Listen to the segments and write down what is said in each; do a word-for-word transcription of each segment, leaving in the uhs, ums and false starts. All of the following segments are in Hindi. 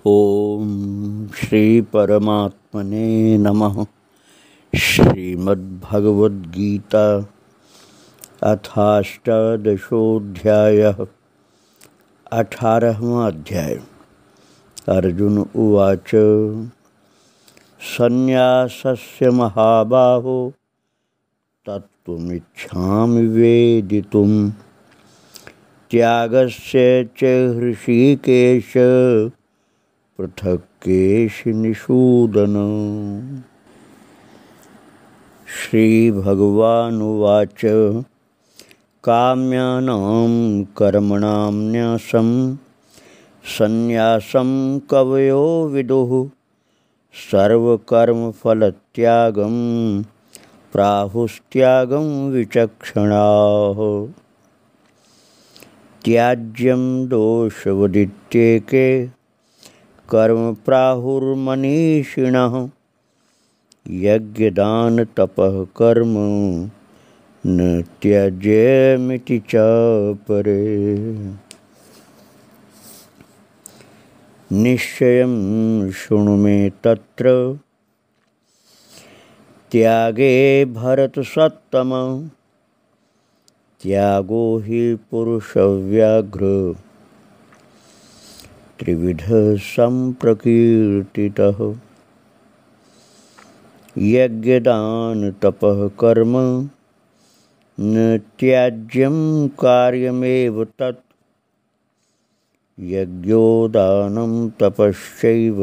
ओम श्री परमात्मने नमः। श्रीमद्भगवद्गीता अथाष्टादशोऽध्यायः। अठारहवाँ अध्याय। अर्जुन उवाच सन्न्यासस्य महाबाहो तत्त्वमिच्छामि वेदितुम् त्यागस्य च हृषीकेश पृथक् केशिनिषूदन। श्रीभगवानुवाच काम्यानां कर्मणां न्यासं सन्न्यासं कवयो विदुः सर्वकर्मफलत्यागं प्राहुस्त्यागं विचक्षणाः। त्याज्यं दोषवदित्येके कर्म प्राहुर्मनीषिणः यज्ञदान तपः कर्म न त्यज्यमिति च परे। निश्चयं शृणु मे तत्र त्यागे भरतसत्तम त्यागो हि पुरुषव्याघ्र त्रिविधः सम्प्रकीर्तितः यज्ञदान तपः कर्म न त्याज्यं कार्यमेव तत् यज्ञोदानं तपश्चैव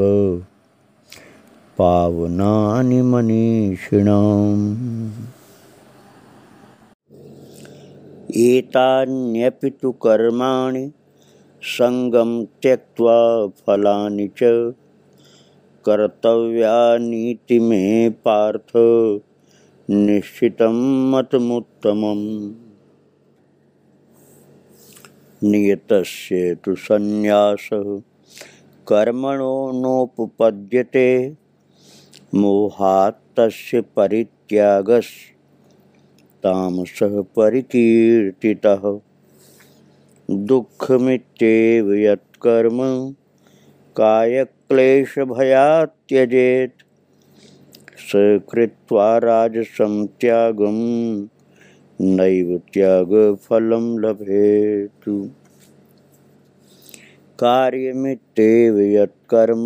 पावनानि मनीषिणाम्। एतान्यपि तु कर्माणि संगं त्यक्त्वा फलानि च कर्तव्यानीति मे पार्थ निश्चितं मतमुत्तमम्। नियतस्य तु सन्न्यासः कर्मणो नोपपद्यते मोहात् तस्य परित्यागस् तामसः परिकीर्तितः। दुःखमित्येव यत्कर्म कायक्लेशभयात् त्यजेत् स कृत्वा राजसं त्यागं नैव त्यागफलं लभेत्। कार्यमित्येव यत्कर्म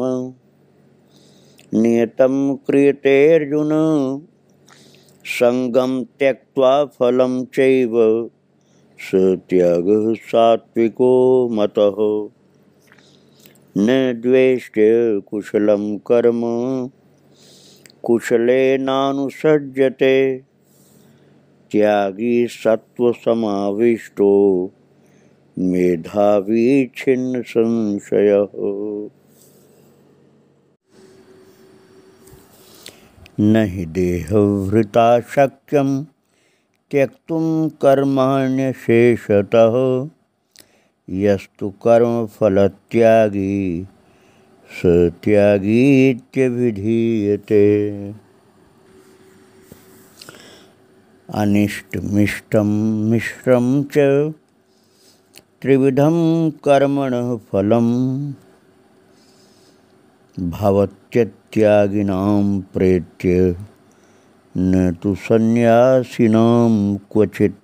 नियतं क्रियते अर्जुन संगं त्यक्त्वा फलं चैव स त्यागः सात्विको मतः। न द्वेष्ट्य कुशलं कर्म कुशलेनानुसज्जते त्यागी सत्त्वसमाविष्टो मेधावी छिन्न संशयः। न हि देहभृता शक्यं त्यक्तुं कर्माण्यशेषतः यस्तु कर्मफलत्यागी स त्यागीत्यभिधीयते। अनिष्टमिष्टं मिश्रं च त्रिविधं कर्मणः फलं भवत्यत्यागिनां प्रेत्य न तु सन्न्यासिनां क्वचित्।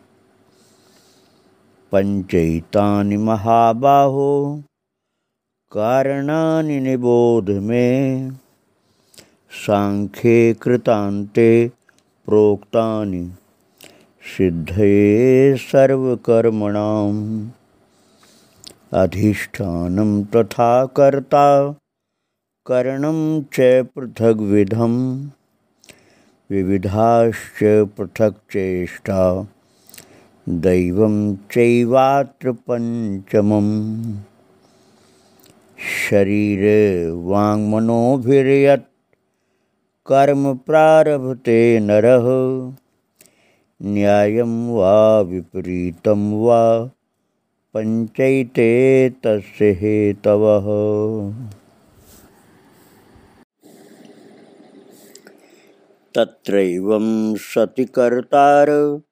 पञ्चैतानि महाबाहो कारणानि निबोध मे सांख्ये कृतान्ते प्रोक्तानि सिद्धये सर्वकर्मणाम्। अधिष्ठानं तथा कर्ता करणं च पृथग्विधं विविधाश्च पृथक् चेष्टा दैवं चैवात्र पञ्चमम्। शरीर वाङ्मनोभिर्यत् कर्म प्रारभते नरः न्यायं वा विपरीतं वा पञ्चैते तस्य हेतवः। तत्रैवं सति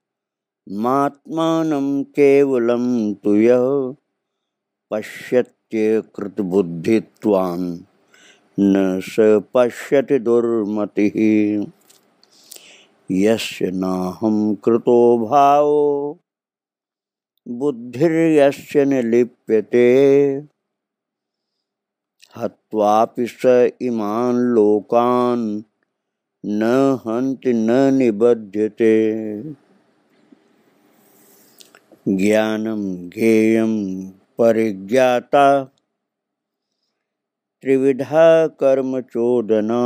कर्तारमात्मानं केवलं तु यः पश्यत्यखिलं कृतबुद्धित्वान् न स पश्यति दुर्मतिः। यस्य नाहं कृतो भावो बुद्धिर्यस्य न लिप्यते। हत्वापि स इमान् लोकान् न हन्ति न निबध्यते। ज्ञानं ज्ञेयं परिज्ञाता त्रिविधा कर्म चोदना।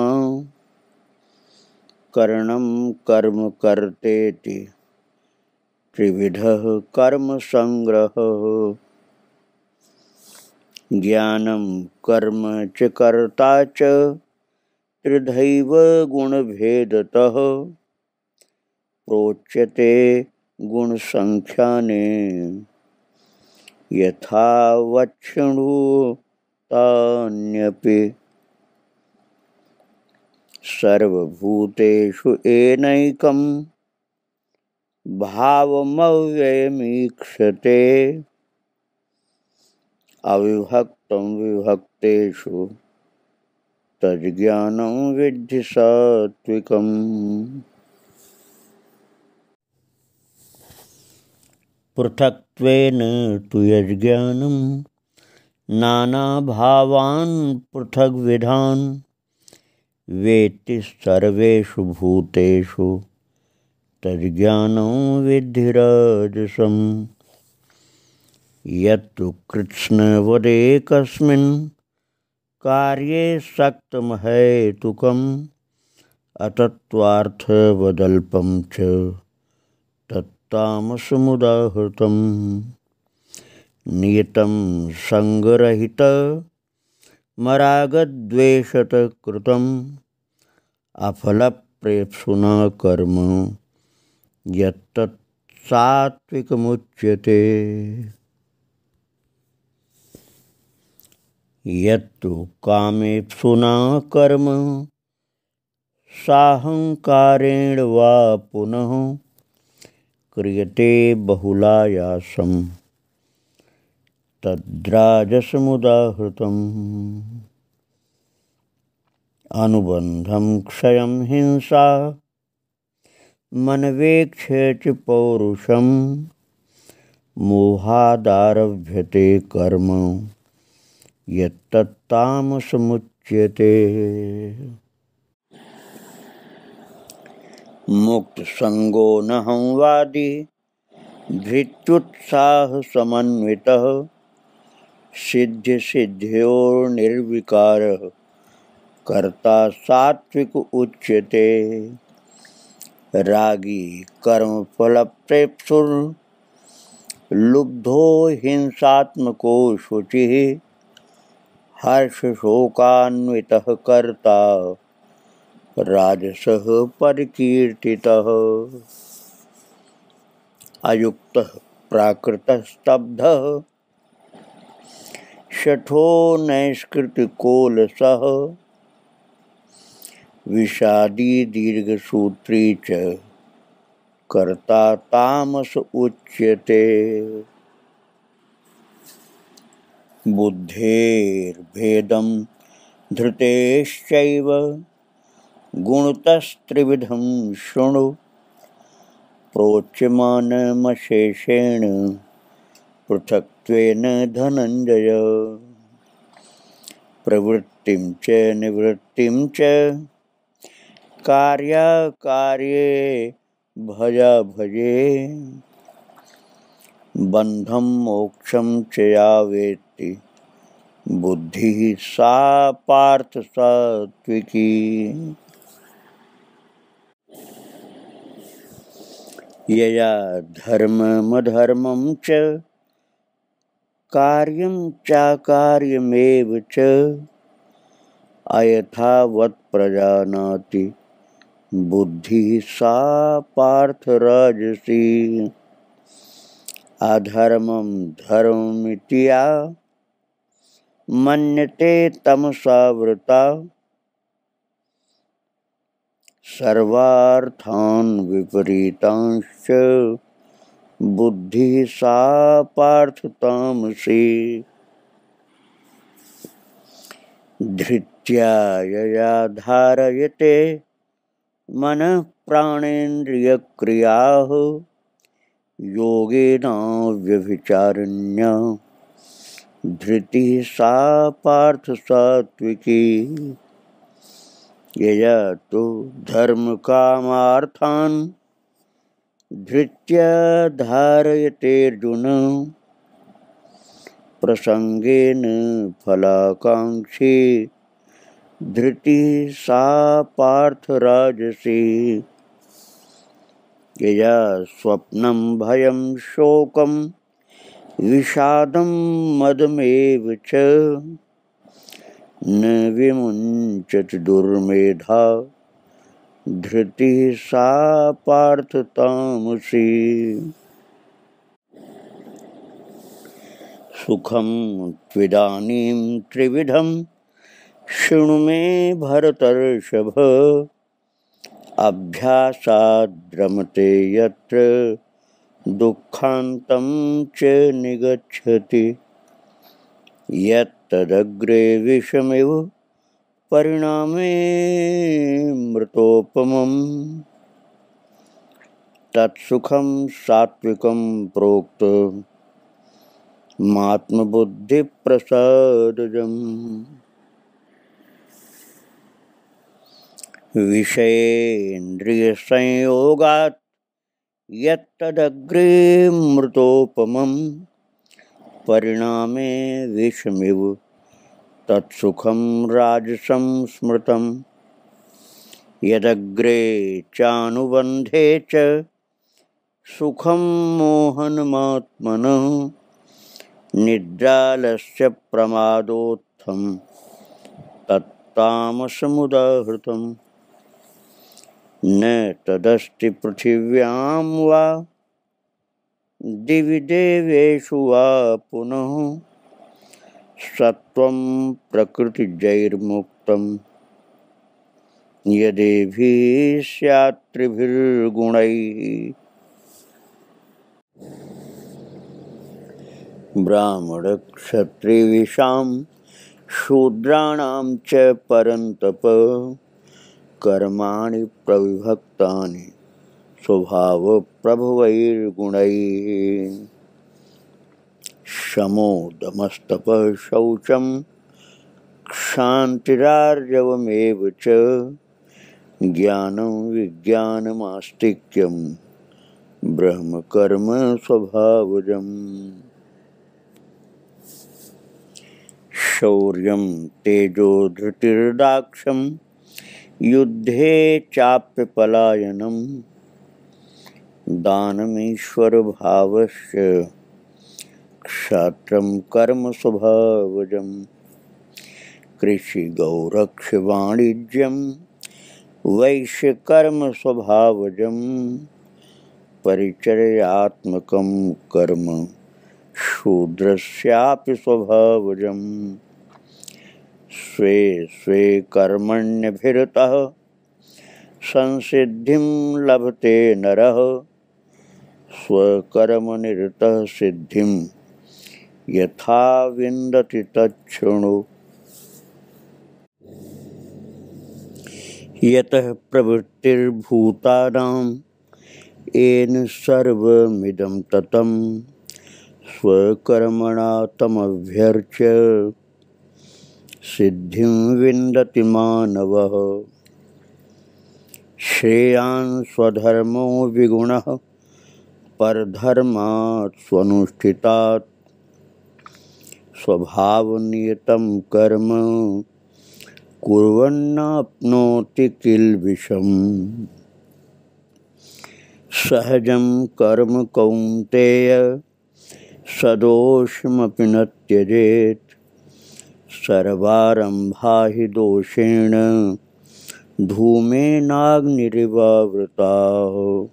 करणं कर्म कर्तेति त्रिविधः कर्म संग्रहः। ज्ञानं कर्म च कर्ता च त्रिधैव गुणभेदतः। प्रोच्यते गुणसंख्याने यथा वक्षणुतान्यपि। सर्वभूतेषु येनैकं भावमव्ययमीक्षते। अविभक्तं विभक्तेषु तज्ज्ञानं विद्धि सात्विकम्। पृथक्त्वेन तु यज्ज्ञानं नानाभावान् पृथग्विधान्। वेत्ति सर्वेषु भूतेषु तज्ज्ञानं विद्धि राजसम्। यत्तु कृत्स्नवदेकस्मिन् कार्ये सक्तमहैतुकम्। अतत्त्वार्थवदल्पं च तत्तामसमुदाहृतम्। नियतं सङ्गरहित मरागद्वेषतः कृतम्। अफलप्रेप्सुना कर्म यत्तत् सात्विकमुच्यते। यत्तु कामेप्सुना कर्म साहंकारेण वा पुनः। क्रियते बहुलायासं तद्राजसमुदाहृतम्। अनुबन्धं क्षयं हिंसा मनवेक्ष्य च पौरुषं। मोहादारभ्यते कर्म यत्तत्तामसमुच्यते। मुक्तसंगो न संवादी धृत्युत्साहसमन्वितः। सिद्ध्यसिद्ध्योर्निर्विकारः कर्ता सात्विक उच्यते। रागी कर्मफलप्रेप्सुर्लुब्धो हिंसात्मको शुचिः। हर्षशोकान्वितः कर्ता राजसः परिकीर्तितः। अयुक्तः प्राकृतस्तब्धः शठो नैष्कृतिकोलसः। विषादी दीर्घसूत्री च कर्ता तामस उच्यते। बुद्धेर्भेदं धृतेश्चैव गुणतस्त्रिविधं शृणु। प्रोच्यमानमशेषेण पृथक्त्वेन धनञ्जय। प्रवृत्तिं च निवृत्तिं च कार्याकार्ये भजाभजे। बन्धं मोक्षं च या वेत्ति बुद्धिः सा पार्थ सात्विकी। यया धर्ममधर्मं च कार्यं चाकार्यमेव च। अयथावत् प्रजानाति बुद्धिः सा पार्थ राजसी। अधर्मं धर्ममिति या मन्यते तमसावृता। सर्वार्थान् विपरीतांश्च बुद्धिः सा पार्थ तामसी। धृत्या यया धारयते मनः प्राणेन्द्रियक्रियाः योगेन व्यभिचारिण्या धृतिः सा पार्थ सात्विकी। यया तो धर्म कामार्थान् धृत्या धारयते अर्जुन प्रसंगेन फलाकांक्षी धृतिः सा पार्थ राजसी। यया स्वप्नं भयं शोकं विषादं मदमेव च न विमुञ्चति दुर्मेधा धृतिः सा पार्थ तामसी। सुखं त्विदानीं त्रिविधं शृणु मे भरतर्षभ अभ्यासाद् रमते यत्र दुःखान्तं च निगच्छति। यत्तदग्रे विषमिव परिणामे मृतोपमम् तत्सुखं सात्विकं प्रोक्त मात्मबुद्धि प्रसादजम्। विषयेन्द्रिय संयोगात् यत्तदग्रे मृतोपमम् परिणामे विषमिव तत्सुखं राजसं स्मृतम्। यदग्रे चानुबन्धे च सुखं मोहनमात्मनः निद्रालस्य प्रमादोत्थं तत्तामसमुदाहृतम्। न तदस्ति पृथिव्यां वा दिवि देवेषु वा पुनः सत्वं प्रकृतिजैर्मुक्तं यदेभिः स्यात् त्रिभिर्गुणैः। ब्राह्मणक्षत्रिविषां शूद्राणां च परन्तप कर्माणि प्रविभक्तानि स्वभावप्रभवैर्गुणैः। शमो दमस्तपः शौचं क्षान्तिरार्जवमेव च ज्ञानं विज्ञानमास्तिक्यं ब्रह्मकर्म स्वभावजम्। शौर्यं तेजो धृतिर्दाक्षं युद्धे चाप्य पलायनं दानमीश्वरभावस्य क्षात्रं कर्म स्वभावजम्। कृषि गौरक्ष वाणिज्यं वैश्यकर्म स्वभावजम् परिचर्यात्मकं कर्म शूद्रस्यापि स्वभावजम्। स्वे स्वे कर्मण्यभिरतः संसिद्धिं लभते नरः स्वकर्मनिरतः सिद्धिं यथा विन्दति तच्छृणु। यतः प्रवृत्तिर्भूतानां येन सर्वमिदं ततं स्वकर्मणा तमभ्यर्च्य सिद्धिं विन्दति मानवः। श्रेयान् स्वधर्मो विगुणः परधर्मात् स्वनुष्ठितात् स्वभावनियतं कर्म कुर्वन्नाप्नोति किल्बिषम्। सहजं कर्म कौन्तेय सदोषमपि न त्यजेत् सर्वारम्भा हि दोषेण धूमेनाग्निरिवावृताः।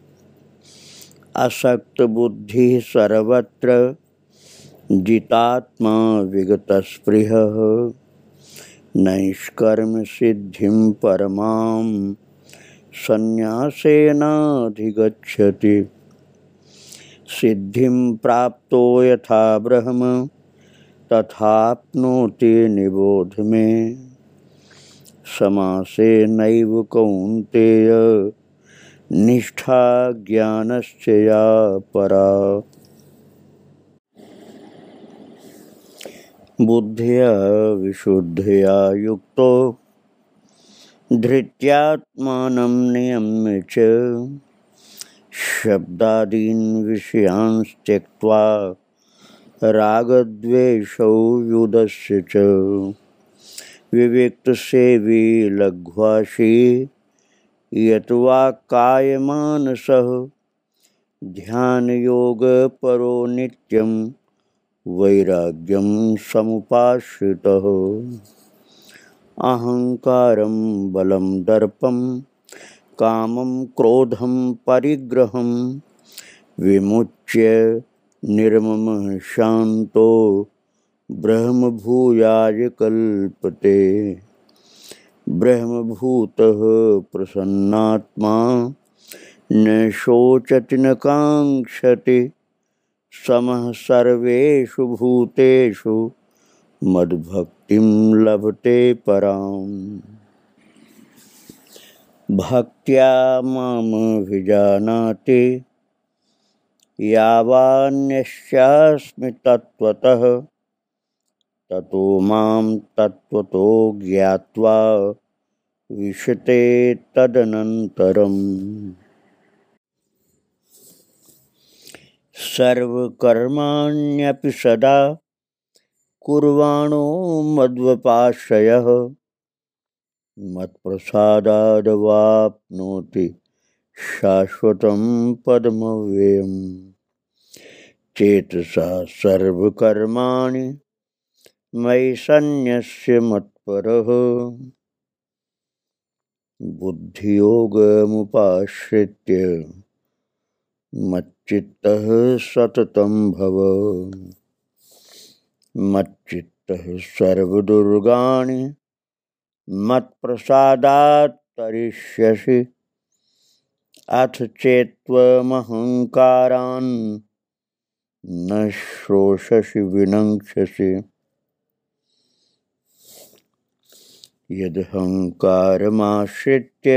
असक्तबुद्धिः सर्वत्र जितात्मा विगतस्पृहः नैष्कर्म सिद्धिं परमां संन्यासेनाधिगच्छति। सिद्धिं प्राप्तो यथा ब्रह्म तथाप्नोति निबोध मे। समासे नैव कौन्तेय निष्ठा ज्ञानस्य या परा। बुद्धिया विशुद्धिया युक्तो धृत्यात्मानं नियम्य च शब्दादीन् विषयांस् त्यक्त्वा रागद्वेषौ युधस्य च विविक्तसेवी लघ्वाशी यत्वा कायमानसः ध्यानयोगपरो नित्यं वैराग्यं समुपाश्रितः। अहंकारं बलं दर्पं कामं क्रोधं परिग्रहं विमुच्य निर्ममः शान्तो ब्रह्मभूयाय कल्पते। ब्रह्मभूतः प्रसन्नात्मा न शोचति न काङ्क्षति समः सर्वेषु भूतेषु मद्भक्तिं लभते पराम्। भक्त्या मामभिजानाति यावान्यस्यास्मि तत्त्वतः ततो मां तत्त्वतो ज्ञात्वा विशते तदनन्तरम्। सर्वकर्माण्यपि सदा कुर्वाणो मद्वपाश्रयः मत्प्रसादादवाप्नोति शाश्वतं पदमव्ययम्। चेतसा सर्वकर्माणि मयि सन्न्यस्य मत्परः बुद्धियोगमुपाश्रित्य मच्चित्तः सततं भव। मच्चित्तः सर्वदुर्गाणि मत्प्रसादात् तरिष्यसि अथ चेत्त्वमहङ्कारान् न श्रोषसि विनङ्क्षसि। यदहङ्कारमाश्रित्य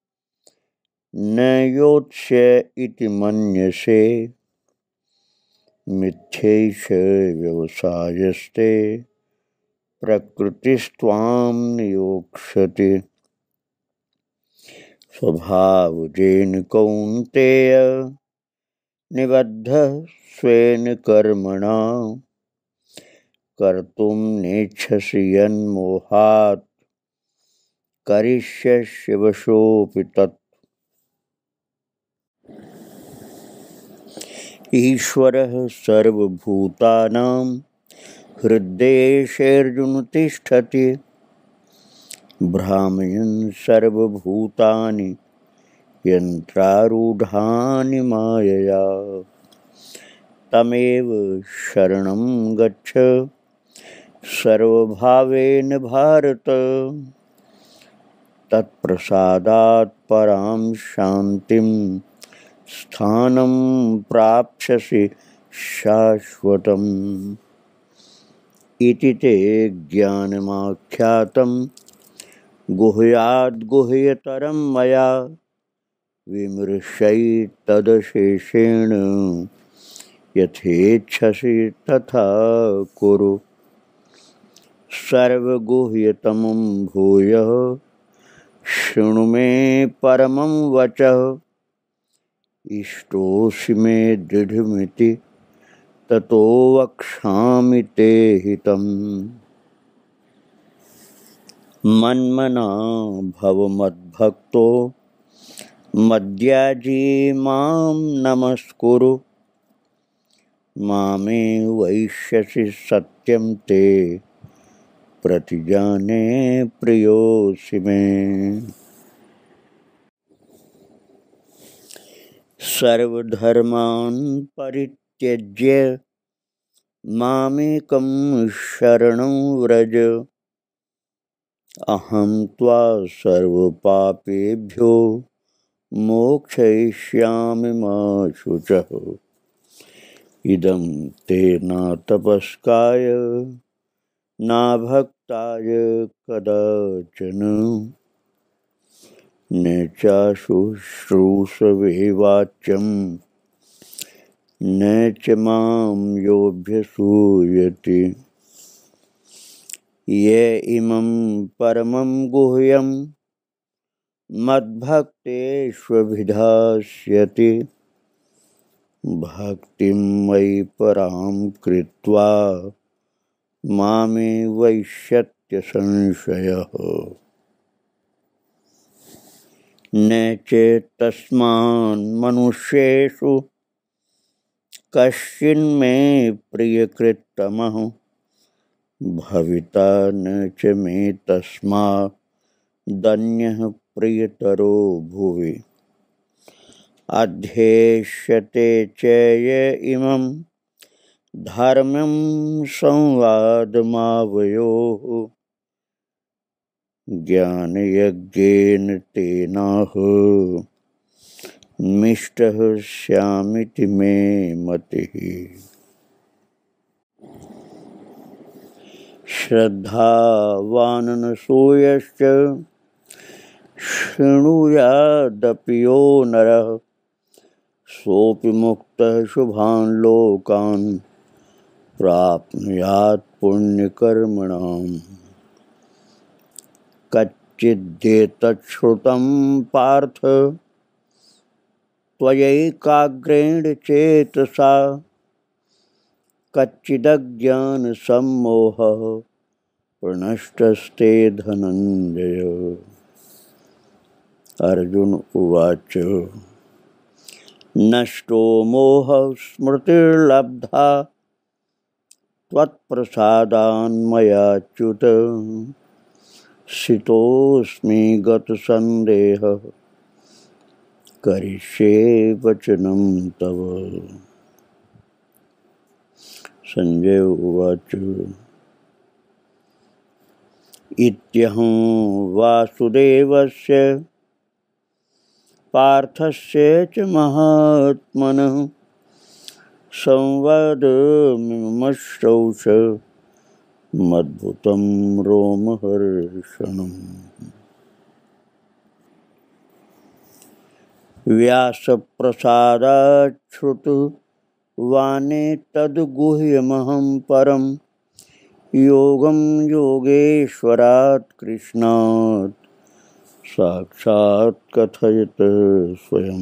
न योत्स्य इति मन्यसे मिथ्यैष व्यवसायस्ते प्रकृतिस्त्वां नियोक्ष्यति। स्वभावजेन कौन्तेय निबद्धः स्वेन कर्मणा कर्तुं नेच्छसि यन्मोहात् करिष्यसि वशोऽपि तत्। ईश्वरः सर्वभूतानां हृद्देशेऽर्जुन तिष्ठति। भ्रामयन् सर्वभूतानि यन्त्रारूढानि मायया। तमेव शरणं गच्छ सर्वभावेन भारत। तत्प्रसादात् परां शान्तिं स्थानं प्राप्स्यसि शाश्वतम्। इति ते ज्ञानमाख्यातं गुह्याद् गुह्यतरं मया विमृशैतदशेषेण यथेच्छसि तथा कुरु। सर्वगुह्यतमं भूयः शृणु मे परमं वचः। इष्टोऽसि मे दृढमिति ततो वक्ष्यामि ते हितम्। मन्मना भव मद्भक्तो मद्याजी मां नमस्कुरु। मामे वैष्यसि सत्यं ते प्रतिजाने प्रियोऽसि मे। सर्वधर्मान् परित्यज्य मामेकं शरणं व्रज। अहं त्वा सर्वपापेभ्यो मोक्षयिष्यामि मा शुचः। इदं ते न तपस्काय न भक्ति परित्यक्ताय कदाचन न चाशुश्रूषवे वाच्यं न च मां योऽभ्यसूयति ये इमं परमं गुह्यं मद्भक्तेष्वभिधास्यति भक्तिं मयि परां कृत्वा मामे वैष्यत्य संशयः न चेत्तस्मान् मनुष्येषु कश्चिन्मे प्रियकृत्तमः भविता न च मे तस्मात् दन्यः प्रियतरो भुवि अध्येष्यते च य इमं धर्मं संवादमावयोः ज्ञानयज्ञेन तेनाह मिष्टः स्यामिति मे मतिः। श्रद्धावाननसूयश्च शृणुयादपि यो नरः सोऽपि मुक्तः शुभान् लोकान् प्राप्नुयात् पुण्यकर्मणाम् कच्चिदेतच्छ्रुतं पार्थ त्वयैकाग्रेण चेतसा कच्चिदज्ञानसम्मोहः प्रनष्टस्ते धनञ्जय। अर्जुन उवाच नष्टो मोहः स्मृतिर्लब्धा त्वत्प्रसादान्मयाच्युत सितोऽस्मि गतसन्देहः करिष्ये वचनं तव। संजय उवाच इत्यहं वासुदेवस्य पार्थस्य च महात्मनः संवादमिममश्रौष मद्भुतं रोमहर्षणम्। व्यासप्रसादात् श्रुतवानेतद्गुह्यमहं परं योगं योगेश्वरात् कृष्णात् साक्षात् कथयत स्वयं।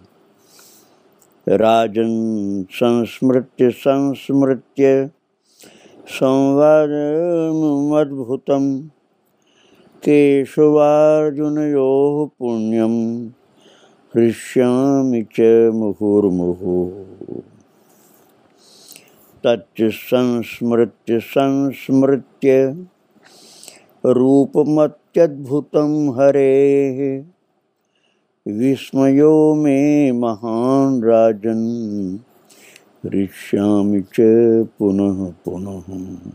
राजन् संस्मृत्य संस्मृत्य संवादमद्भुतं केशवार्जुनयोः पुण्यं हृष्यामि च मुहुर्मुहुः। तच्च संस्मृत्य संस्मृत्य रूपमत्यद्भुतं हरेः विस्मयो मे महान् राजन् हृष्यामि च पुनः पुनः।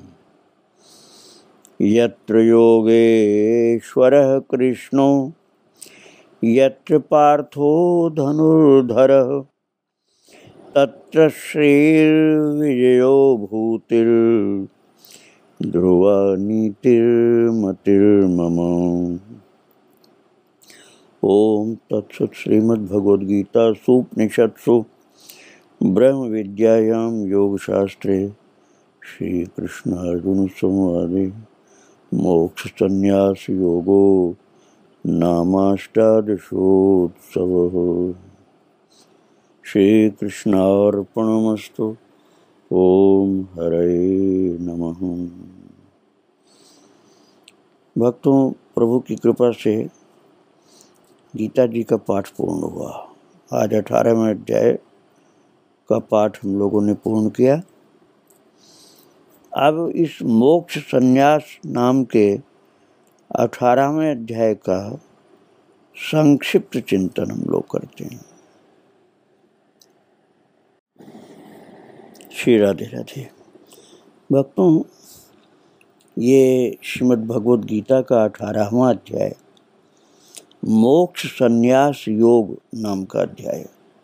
यत्र योगेश्वरः कृष्णो यत्र पार्थो धनुर्धरः तत्र श्रीर्विजयो भूतिर्ध्रुवा नीतिर्मतिर्मम। ओम तत्सत्। श्रीमद्भगवद्गीता सूपनिषत्सु ब्रह्म विद्यायां योगशास्त्रे श्रीकृष्णार्जुन संवादे मोक्ष संन्यास योगो नामाष्टादशोत्सवः। श्रीकृष्णार्पणमस्तु। ओम हरे नमः। भक्तों, प्रभु की कृपा से गीता जी का पाठ पूर्ण हुआ। आज अठारहवें अध्याय का पाठ हम लोगों ने पूर्ण किया। अब इस मोक्ष संन्यास नाम के अठारहवें अध्याय का संक्षिप्त चिंतन हम लोग करते हैं। श्री राधे राधे। भक्तों, ये श्रीमद् भगवद गीता का अठारहवां अध्याय मोक्ष संन्यास योग नाम का अध्याय,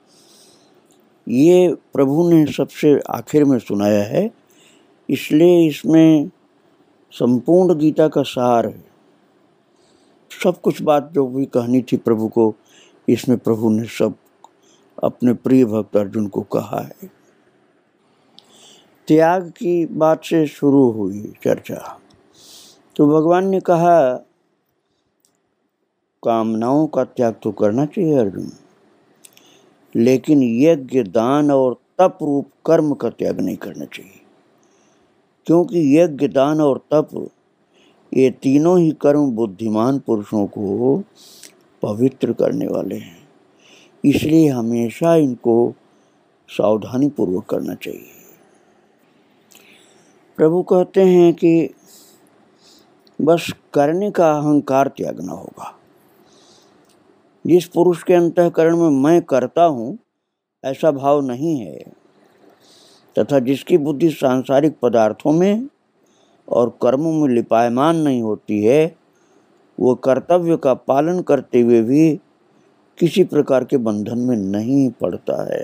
ये प्रभु ने सबसे आखिर में सुनाया है, इसलिए इसमें संपूर्ण गीता का सार है। सब कुछ बात जो भी कहनी थी प्रभु को, इसमें प्रभु ने सब अपने प्रिय भक्त अर्जुन को कहा है। त्याग की बात से शुरू हुई चर्चा, तो भगवान ने कहा कामनाओं का त्याग तो करना चाहिए अर्जुन, लेकिन यज्ञ, दान और तप रूप कर्म का त्याग नहीं करना चाहिए, क्योंकि यज्ञ, दान और तप ये तीनों ही कर्म बुद्धिमान पुरुषों को पवित्र करने वाले हैं, इसलिए हमेशा इनको सावधानी पूर्वक करना चाहिए। प्रभु कहते हैं कि बस करने का अहंकार त्यागना होगा। जिस पुरुष के अंतःकरण में मैं करता हूँ ऐसा भाव नहीं है, तथा जिसकी बुद्धि सांसारिक पदार्थों में और कर्मों में लिपायमान नहीं होती है, वो कर्तव्य का पालन करते हुए भी किसी प्रकार के बंधन में नहीं पड़ता है।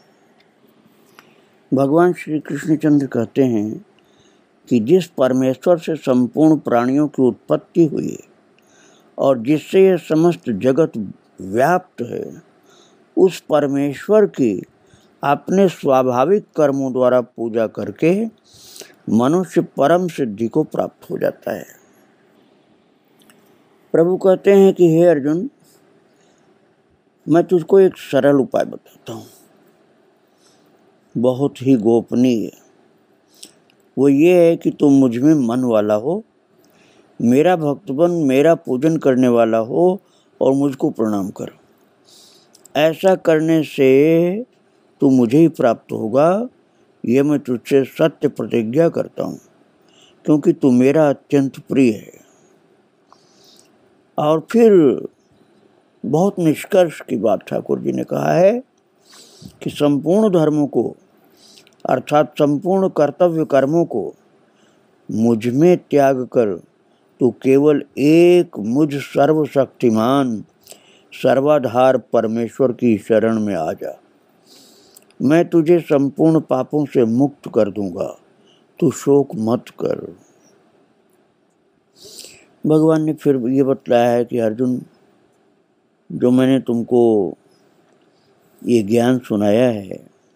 भगवान श्री कृष्णचंद्र कहते हैं कि जिस परमेश्वर से संपूर्ण प्राणियों की उत्पत्ति हुई और जिससे यह समस्त जगत व्याप्त है, उस परमेश्वर की अपने स्वाभाविक कर्मों द्वारा पूजा करके मनुष्य परम सिद्धि को प्राप्त हो जाता है। प्रभु कहते हैं कि हे अर्जुन, मैं तुझको एक सरल उपाय बताता हूँ, बहुत ही गोपनीय। वो ये है कि तुम मुझ में मन वाला हो, मेरा भक्त बन, मेरा पूजन करने वाला हो और मुझको प्रणाम कर। ऐसा करने से तू मुझे ही प्राप्त होगा, ये मैं तुझसे सत्य प्रतिज्ञा करता हूँ, क्योंकि तू मेरा अत्यंत प्रिय है। और फिर बहुत निष्कर्ष की बात ठाकुर जी ने कहा है कि संपूर्ण धर्मों को अर्थात संपूर्ण कर्तव्य कर्मों को मुझ में त्याग कर तू केवल एक मुझ सर्वशक्तिमान सर्वाधार परमेश्वर की शरण में आ जा। मैं तुझे संपूर्ण पापों से मुक्त कर दूंगा, तू शोक मत कर। भगवान ने फिर ये बतलाया है कि अर्जुन, जो मैंने तुमको ये ज्ञान सुनाया है,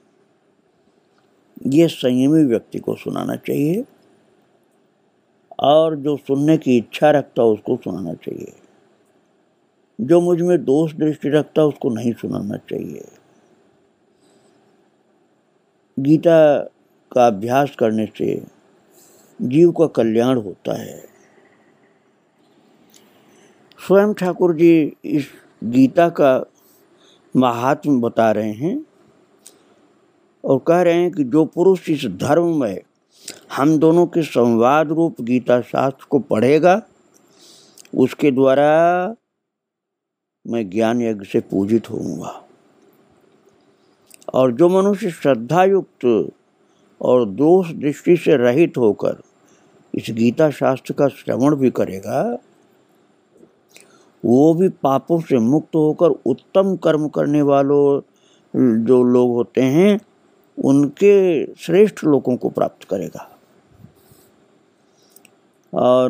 ये संयमी व्यक्ति को सुनाना चाहिए और जो सुनने की इच्छा रखता है उसको सुनाना चाहिए। जो मुझ में दोष दृष्टि रखता है उसको नहीं सुनाना चाहिए। गीता का अभ्यास करने से जीव का कल्याण होता है। स्वयं ठाकुर जी इस गीता का महात्म्य बता रहे हैं और कह रहे हैं कि जो पुरुष इस धर्म में हम दोनों के संवाद रूप गीता शास्त्र को पढ़ेगा, उसके द्वारा मैं ज्ञान यज्ञ से पूजित होऊंगा। और जो मनुष्य श्रद्धा युक्त और दोष दृष्टि से रहित होकर इस गीता शास्त्र का श्रवण भी करेगा, वो भी पापों से मुक्त होकर उत्तम कर्म करने वालों जो लोग होते हैं उनके श्रेष्ठ लोगों को प्राप्त करेगा। और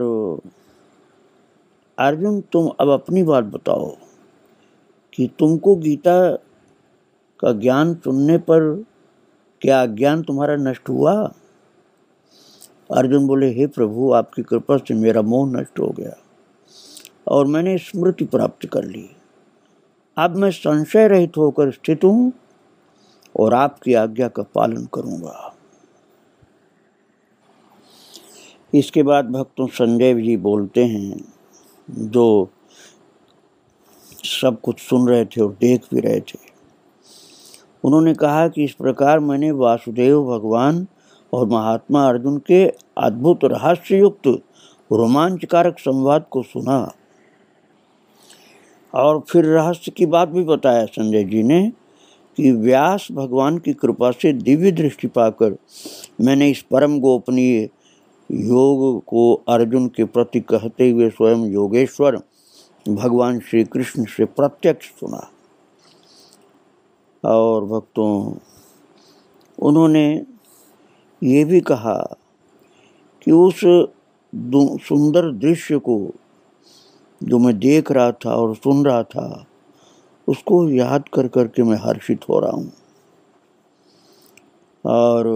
अर्जुन, तुम अब अपनी बात बताओ कि तुमको गीता का ज्ञान सुनने पर क्या अज्ञान तुम्हारा नष्ट हुआ? अर्जुन बोले, हे प्रभु, आपकी कृपा से मेरा मोह नष्ट हो गया और मैंने स्मृति प्राप्त कर ली। अब मैं संशय रहित होकर स्थित हूँ और आपकी आज्ञा का पालन करूँगा। इसके बाद भक्तों संजय जी बोलते हैं, जो सब कुछ सुन रहे थे और देख भी रहे थे। उन्होंने कहा कि इस प्रकार मैंने वासुदेव भगवान और महात्मा अर्जुन के अद्भुत रहस्य युक्त रोमांचकारक संवाद को सुना और फिर रहस्य की बात भी बताया संजय जी ने कि व्यास भगवान की कृपा से दिव्य दृष्टि पाकर मैंने इस परम गोपनीय योग को अर्जुन के प्रति कहते हुए स्वयं योगेश्वर भगवान श्री कृष्ण से प्रत्यक्ष सुना। और भक्तों, उन्होंने ये भी कहा कि उस सुंदर दृश्य को जो मैं देख रहा था और सुन रहा था, उसको याद कर कर के मैं हर्षित हो रहा हूँ। और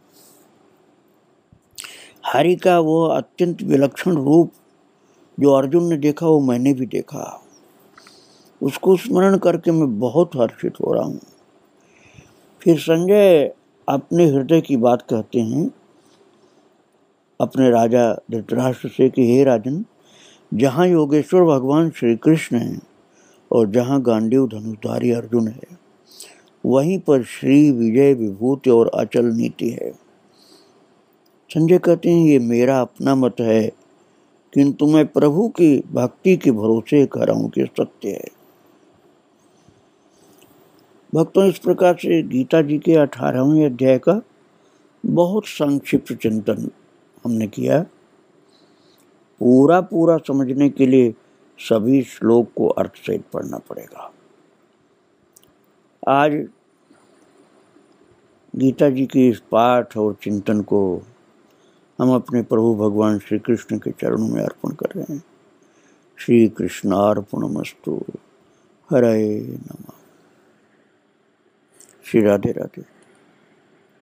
हरि का वो अत्यंत विलक्षण रूप जो अर्जुन ने देखा, वो मैंने भी देखा। उसको स्मरण करके मैं बहुत हर्षित हो रहा हूँ। फिर संजय अपने हृदय की बात कहते हैं अपने राजा धृतराष्ट्र से कि हे राजन, जहाँ योगेश्वर भगवान श्री कृष्ण हैं और जहाँ गांडीव धनुधारी अर्जुन है, वहीं पर श्री विजय विभूति और अचल नीति है। संजय कहते हैं ये मेरा अपना मत है, किंतु मैं प्रभु की भक्ति के भरोसे कह रहा हूँ कि सत्य है। भक्तों, इस प्रकार से गीता जी के अठारहवें अध्याय का बहुत संक्षिप्त चिंतन हमने किया। पूरा पूरा समझने के लिए सभी श्लोक को अर्थ सहित पढ़ना पड़ेगा। आज गीता जी के इस पाठ और चिंतन को हम अपने प्रभु भगवान श्री कृष्ण के चरणों में अर्पण कर रहे हैं। श्री कृष्णार्पणमस्तु। हरे नमः। श्री राधे राधे।